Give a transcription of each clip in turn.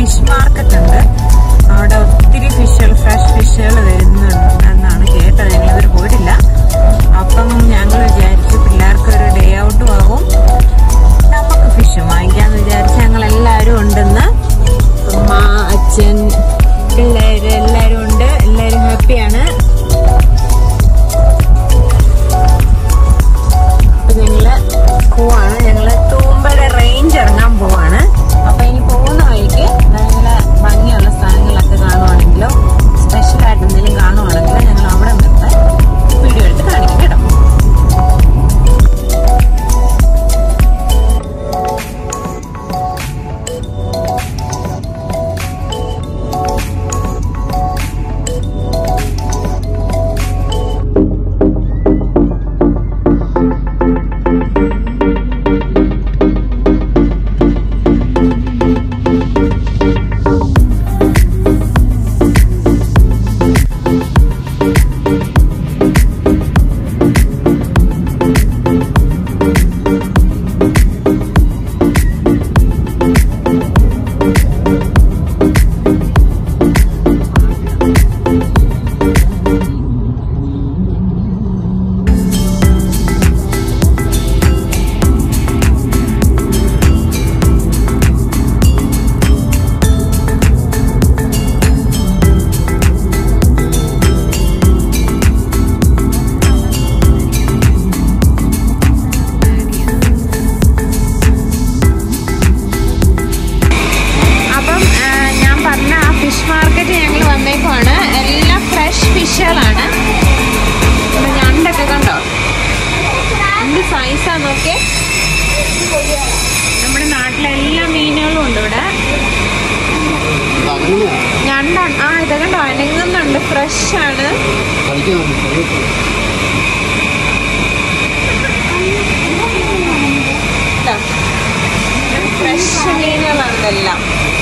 Fish market ഉണ്ട്. അവിടെ ഒത്തിരി ഫിഷുകൾ, ഫ്രഷ് ഫിഷുകൾ വരുന്നുണ്ട് എന്നാണ് കേട്ടത്. ഞങ്ങളിവർ പോയിട്ടില്ല. അപ്പം ഞങ്ങൾ വിചാരിച്ചു പിള്ളേർക്ക് ഒരു ഡേ ഔട്ടും ആകും, നമുക്ക് ഫിഷ് വാങ്ങിക്കാന്ന് വിചാരിച്ച് ഞങ്ങളെല്ലാവരും ഉണ്ടെന്ന്. അമ്മ, അച്ഛൻ, പിള്ളേര് എല്ലാവരും ഉണ്ട്. എല്ലാവരും ഹാപ്പിയാണ്. അപ്പൊ ഞങ്ങള് പോവാണ്. ഞങ്ങള് തൂമ്പഴ റേഞ്ച് ഇറങ്ങാൻ പോവാണ്. അപ്പൊ ഇനി പോകുന്ന വഴിക്ക് നല്ല ഭംഗിയുള്ള സ്ഥലങ്ങളൊക്കെ കാണുവാണെങ്കിലോ സ്പെഷ്യലായിട്ട് എന്തെങ്കിലും കാണുവാണെങ്കിലോ ഞങ്ങൾ അവിടെ നിന്ന് വീഡിയോ എടുത്ത് കാണിക്കും കേട്ടോ. നോക്കേ, നമ്മുടെ നാട്ടിലെല്ലാ മീനുകളും ഉണ്ട് ഇവിടെ. ഞണ്ടാണ്. ഇത് കണ്ടോ, അനങ്ങുന്നുണ്ട്. ഫ്രഷ് ആണ്. ഫ്രഷ് മീനുകളാണ് ഇതെല്ലാം.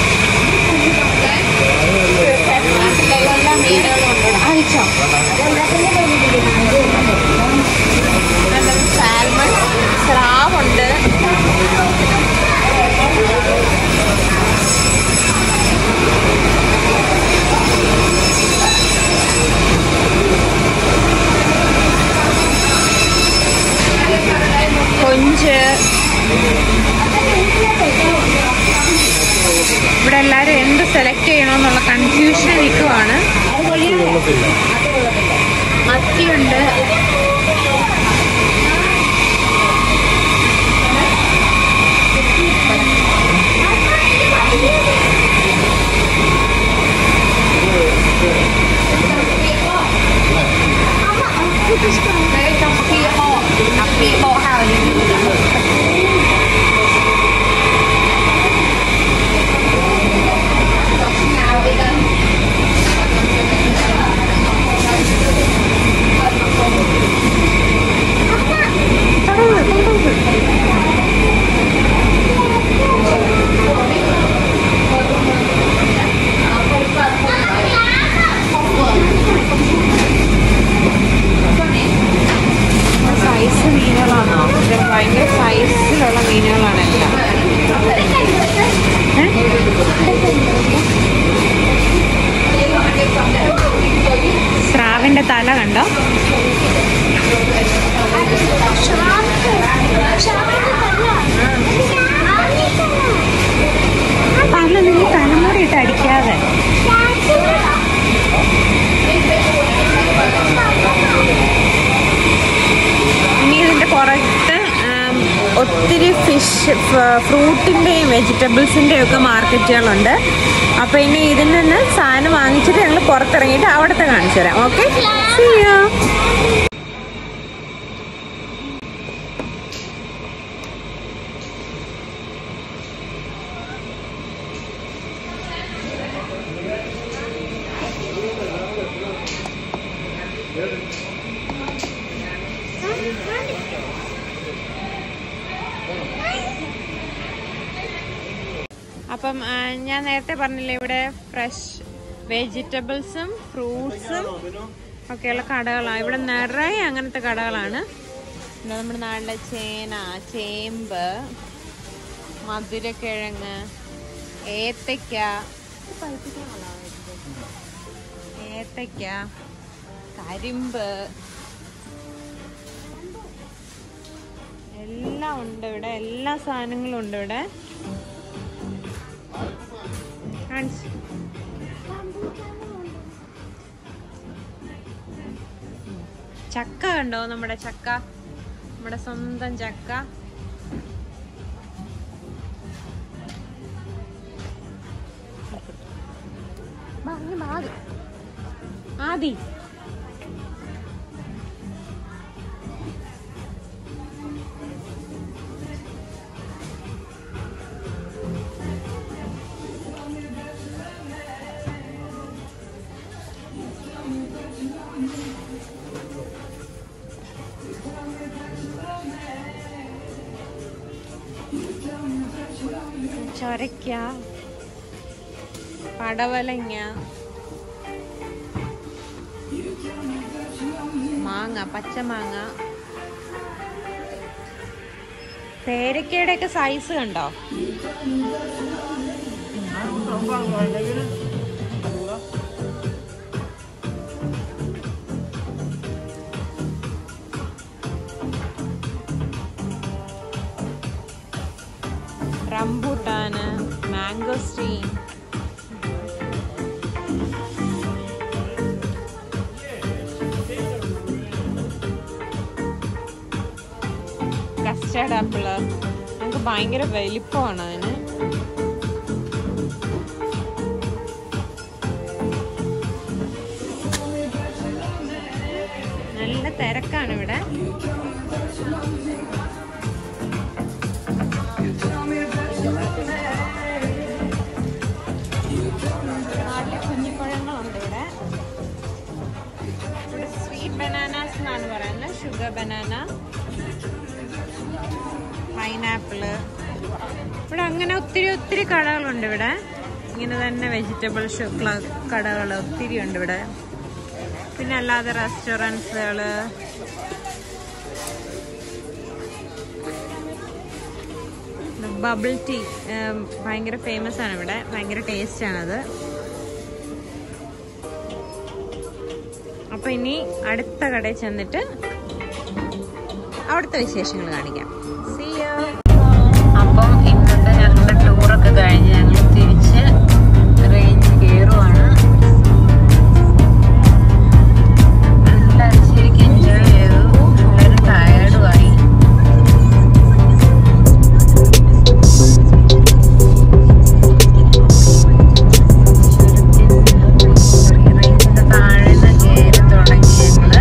നാട്ടിലെല്ലാ മീനുകളും ഉണ്ട്. അയച്ചോ സാൽമൺ, സ്രാവുണ്ട്. കൊഞ്ച്. ഇവിടെ എല്ലാരും എന്ത് സെലക്ട് ചെയ്യണമെന്നുള്ള കൺഫ്യൂഷൻ നിൽക്കുവാണ്. മത്തിയുണ്ട്. ഭയങ്കര സൈസിലുള്ള മീനുകളാണ് എല്ലാം. സ്രാവിന്റെ തല കണ്ടോ? തല നിങ്ങൾ തലമുടി ഇട്ട് അടിക്കാതെ. ഇനി ഇതിന്റെ പുറത്ത് ഒത്തിരി ഫിഷ്, ഫ്രൂട്ടിൻ്റെയും വെജിറ്റബിൾസിൻ്റെയും ഒക്കെ മാർക്കറ്റുകളുണ്ട്. അപ്പോൾ ഇനി ഇതിൽ നിന്ന് സാധനം വാങ്ങിച്ചിട്ട് ഞങ്ങൾ പുറത്തിറങ്ങിയിട്ട് അവിടുത്തെ കാണിച്ചു തരാം. Okay, see you. അപ്പം ഞാൻ നേരത്തെ പറഞ്ഞില്ലേ ഇവിടെ ഫ്രഷ് വെജിറ്റബിൾസും ഫ്രൂട്ട്സും ഒക്കെയുള്ള കടകളാണ്. ഇവിടെ നിറയെ അങ്ങനത്തെ കടകളാണ്. നമ്മുടെ നാട്ടിലെ ചേന, ചേമ്പ്, മധുരക്കിഴങ്ങ്, ഏത്തയ്ക്ക, കരിമ്പ് എല്ലാം ഉണ്ട് ഇവിടെ. എല്ലാ സാധനങ്ങളും ഉണ്ട് ഇവിടെ. ചക്ക കണ്ടോ? നമ്മുടെ ചക്ക, നമ്മുടെ സ്വന്തം ചക്ക. ആദി ചൊരയ്ക്ക, പടവലങ്ങ, മാങ്ങ, പച്ചമാങ്ങ, പേരക്കയുടെ ഒക്കെ സൈസ് കണ്ടോ? Rambutan, mangosteen, custard apple. നമുക്ക് ഭയങ്കര വലിപ്പമാണ് അതിന്. നല്ല തിരക്കാണ് ഇവിടെ. കുഞ്ഞിപ്പഴങ്ങളുണ്ട് ഇവിടെ. ഇവിടെ സ്വീറ്റ് ബനാനാസ് എന്നാണ് പറയുന്നത്. Sugar banana, pineapple. ഇവിടെ അങ്ങനെ ഒത്തിരി കടകളുണ്ട് ഇവിടെ. ഇങ്ങനെ തന്നെ വെജിറ്റബിൾ കടകൾ ഒത്തിരി ഉണ്ട് ഇവിടെ. പിന്നെ അല്ലാതെ റെസ്റ്റോറൻറ്റ്സുകള്, ബബിൾ ടീ ഭയങ്കര ഫേമസ് ആണ് ഇവിടെ. ഭയങ്കര ടേസ്റ്റ് ആണത്. അപ്പൊ ഇനി അടുത്ത കടയിൽ ചെന്നിട്ട് അവിടുത്തെ വിശേഷങ്ങൾ കാണിക്കാം. See you. അപ്പം ഇന്നത്തെ ഞങ്ങളുടെ ടൂറൊക്കെ കഴിഞ്ഞ് ഞങ്ങൾ തിരിച്ച് റേഞ്ച് കയറുവാണ്. എല്ലാവരും ശരിക്കും എൻജോയ് ചെയ്തു. എല്ലാവരും ടയേർഡുമായി. റേഞ്ചിന്റെ താഴെ കയറി തുടങ്ങി ഞങ്ങള്.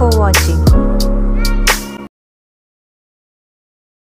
for watching.